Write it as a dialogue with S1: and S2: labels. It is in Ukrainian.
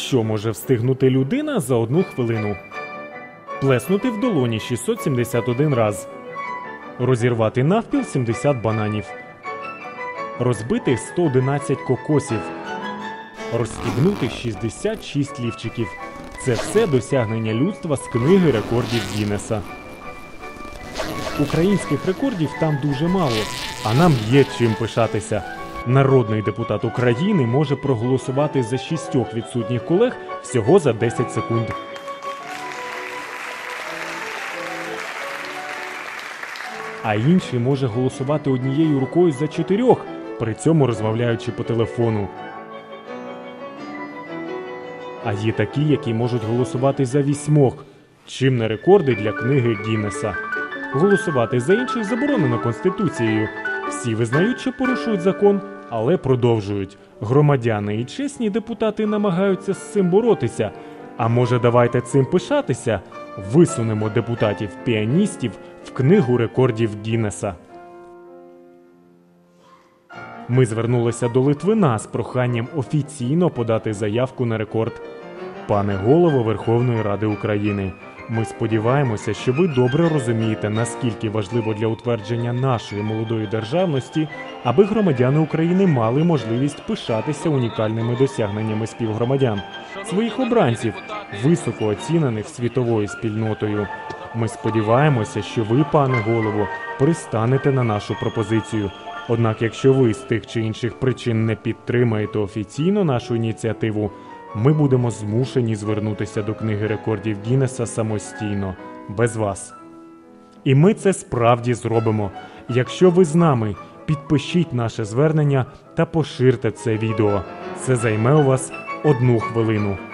S1: Що може встигнути людина за 1 хвилину? Плеснути в долоні 671 раз. Розірвати навпіл 70 бананів. Розбити 111 кокосів. Розстібнути 66 лівчиків. Це все досягнення людства з книги рекордів Гіннеса. Українських рекордів там дуже мало, а нам є чим пишатися. Народний депутат України може проголосувати за 6 відсутніх колег всього за 10 секунд. А інший може голосувати однією рукою за 4, при цьому розмовляючи по телефону. А є такі, які можуть голосувати за 8. Чим не рекорди для книги Гіннеса. Голосувати за інших заборонено Конституцією. Всі визнають, що порушують закон, але продовжують. Громадяни і чесні депутати намагаються з цим боротися. А може, давайте цим пишатися? Висунемо депутатів-піаністів в книгу рекордів Гіннеса. Ми звернулися до Литвина з проханням офіційно подати заявку на рекорд. Пане Голово Верховної Ради України, ми сподіваємося, що ви добре розумієте, наскільки важливо для утвердження нашої молодої державності, аби громадяни України мали можливість пишатися унікальними досягненнями співгромадян, своїх обранців, високо оцінених світовою спільнотою. Ми сподіваємося, що ви, пане Голово, пристанете на нашу пропозицію. Однак, якщо ви з тих чи інших причин не підтримаєте офіційно нашу ініціативу, ми будемо змушені звернутися до книги рекордів Гіннеса самостійно, без вас. І ми це справді зробимо. Якщо ви з нами, підпишіть наше звернення та поширте це відео. Це займе у вас 1 хвилину.